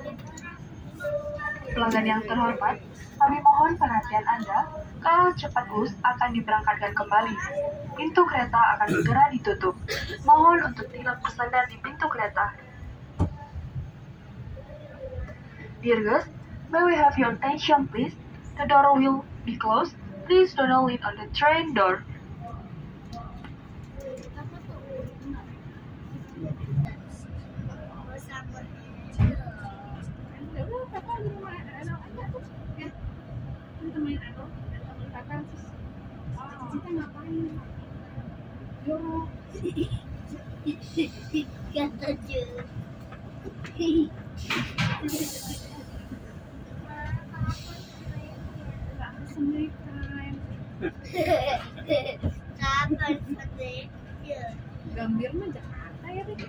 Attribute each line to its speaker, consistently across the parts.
Speaker 1: Pelanggan yang terhormat, kami mohon perhatian Anda kalau cepat bus akan diberangkatkan kembali. Pintu kereta akan segera ditutup. Mohon untuk tidak bersandar di pintu kereta. Dear guests, may we have your attention please? The door will be closed. Please do not lean on the train door.
Speaker 2: Gambir mah Jakarta ya deh.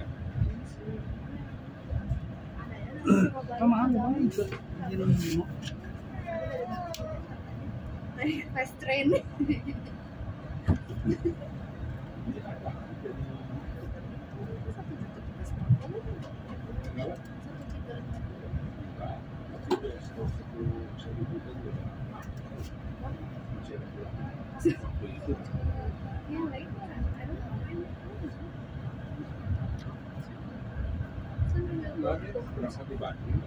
Speaker 3: Kamu mau itu
Speaker 2: Fast train.
Speaker 4: Berangkat di Bandung.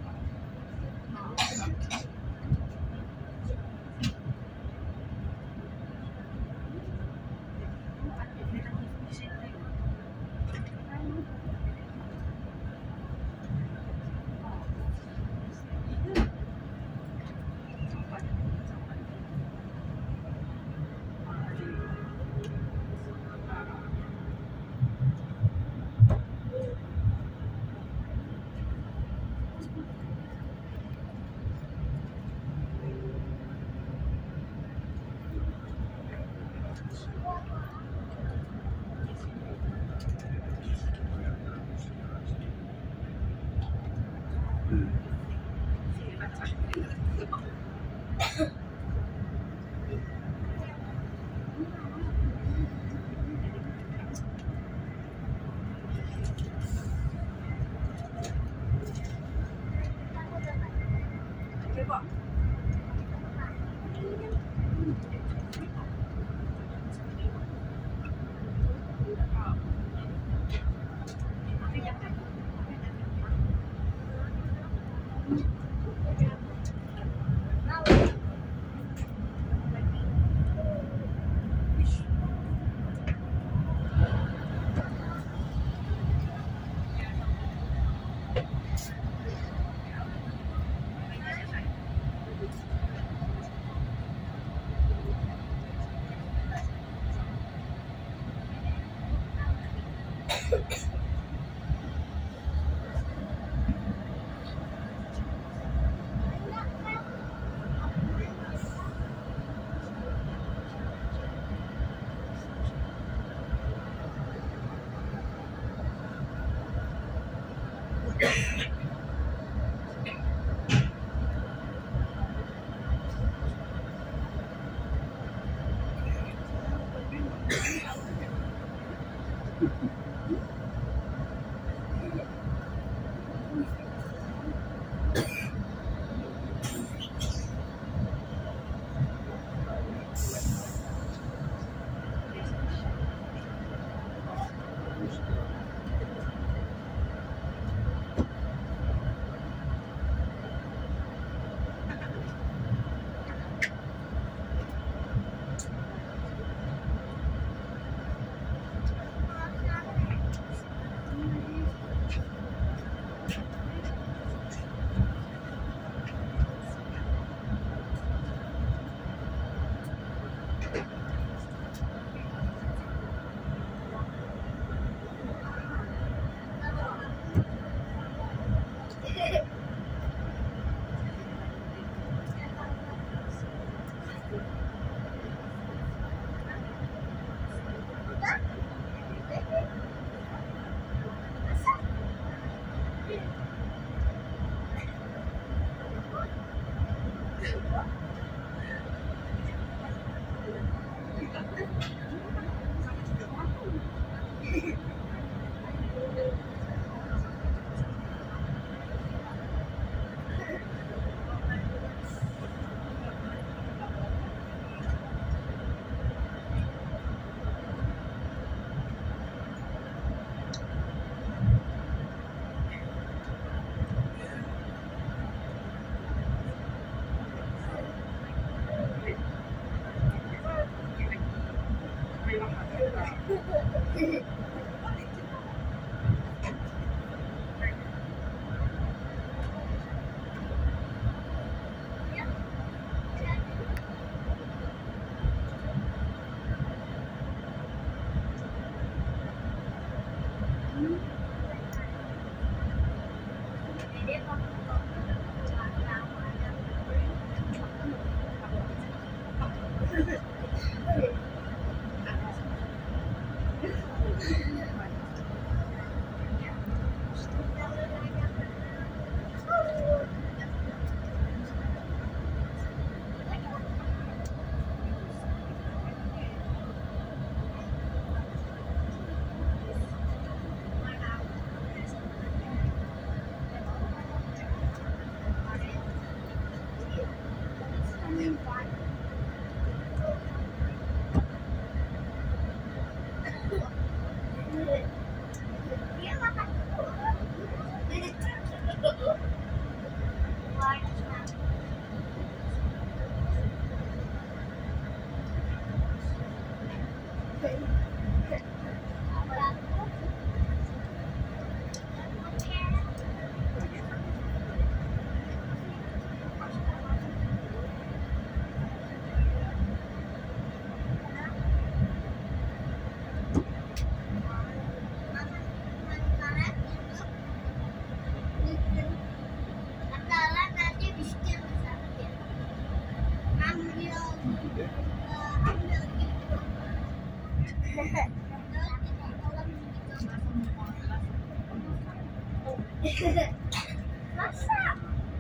Speaker 3: Masa?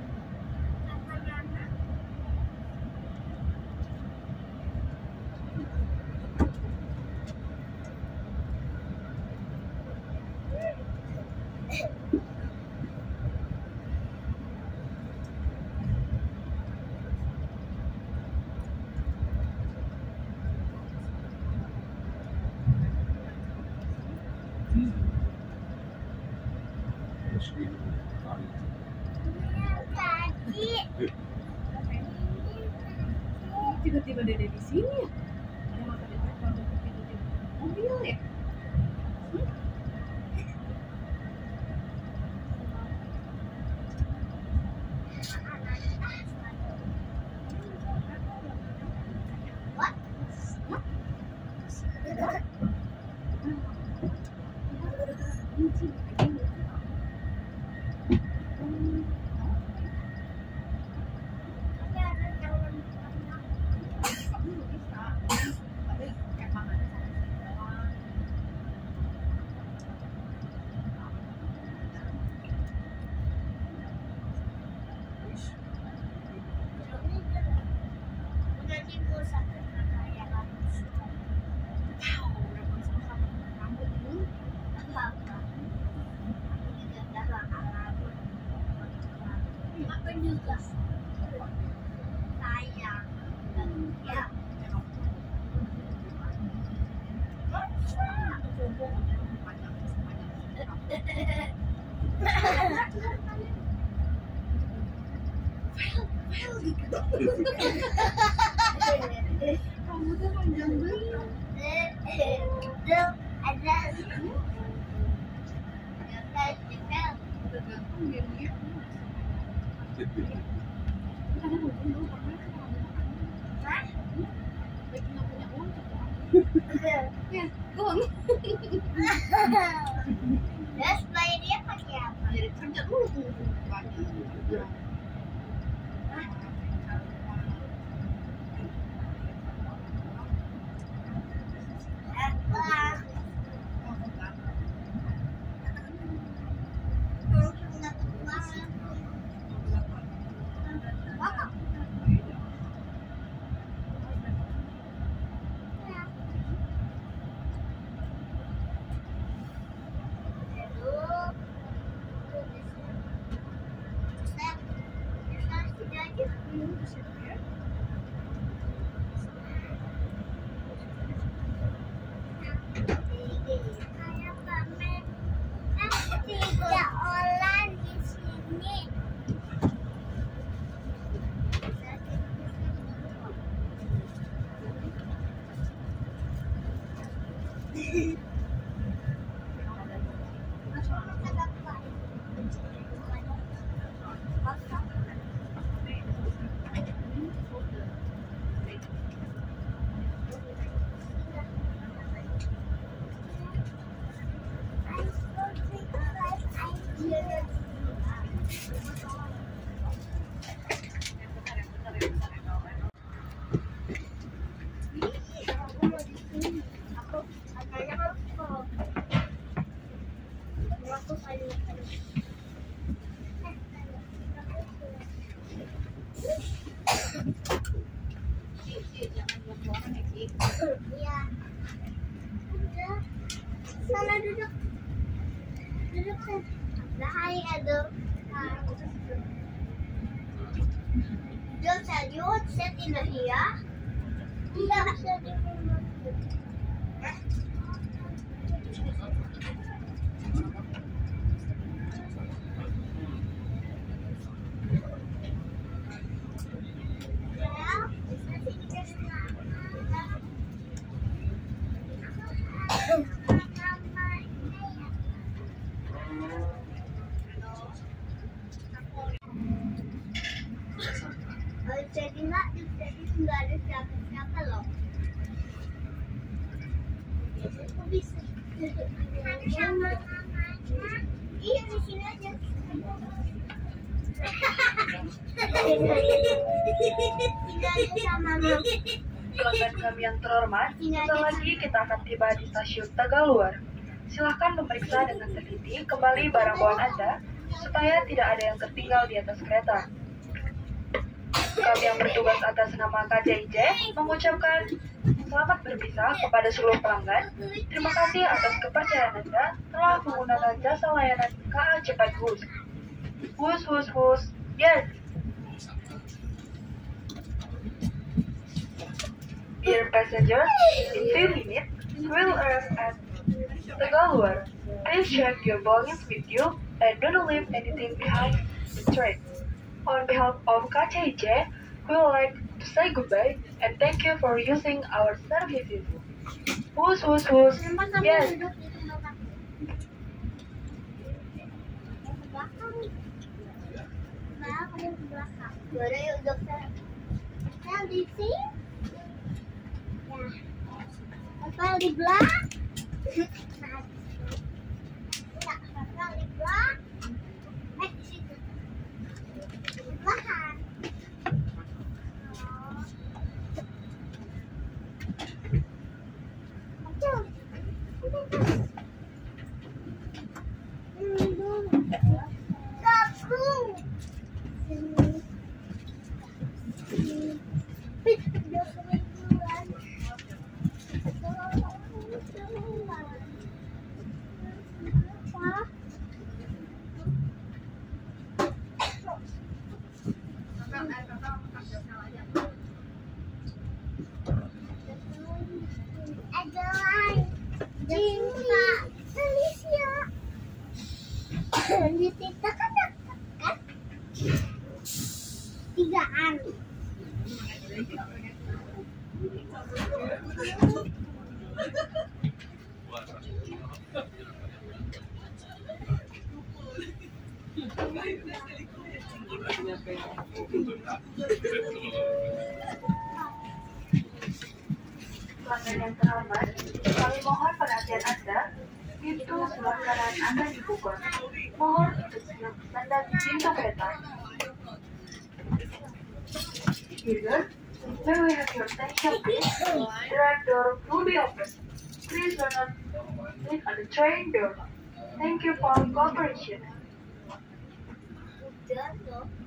Speaker 2: Tiba-tiba Dede di sini ya? Ada mata di depan tiba-tiba mobil ya? Juga sayang ya. Kamu tuh panjang banget. Tergantung dia. Ya, uang.
Speaker 3: Terus bayar dia pakai apa?
Speaker 2: Jadi kerja dulu pagi.
Speaker 3: Tiga orang di sini. Iya. Udah. Sana duduk. Duduk sana. Hai Ado. Just said you would sit in here. Iya. Jadi nggak ada siapa-siapa loh. Aku bisa duduk sama mamanya. Iya di sini aja. Tinggal aja sama mama.
Speaker 1: Pelanggan kami yang terhormat, sebentar lagi kita akan tiba di stasiun Tegaluar. Silahkan memeriksa dengan teliti kembali barang bawaan Anda, supaya tidak ada yang tertinggal di atas kereta. Kami yang bertugas atas nama KCIC mengucapkan selamat berpisah kepada seluruh pelanggan. Terima kasih atas kepercayaan Anda telah menggunakan jasa layanan KA Cepat Wus. Wus, wus, wus. Yes. Dear passengers, in 2 minutes, we'll arrive at Tegaluar. Please check your belongings with you and don't leave anything behind the train. On behalf of KCIC, we would like to say goodbye and thank you for using our services. Wus, wus, wus.
Speaker 3: Kenapa kamu
Speaker 1: Yes.
Speaker 3: duduk di tempat aku? Ke belakang. Nah, kamu ke belakang. Yaudah yuk dokter. Saya di sini. Ya. Apa di belakang? Ya, apa di belakang? Di situ. Di belakang. Cinta Malaysia. Kita kan kan 3-an.
Speaker 1: Pelanggan yang terhormat, kami mohon perhatian Anda. Pintu sebelah kanan Anda dibuka. Mohon untuk siap bersandar di pintu kereta. Users, may we have your attention please? The right door will be open. Please do not sit on the train door. Thank you for your cooperation.
Speaker 3: Udah loh.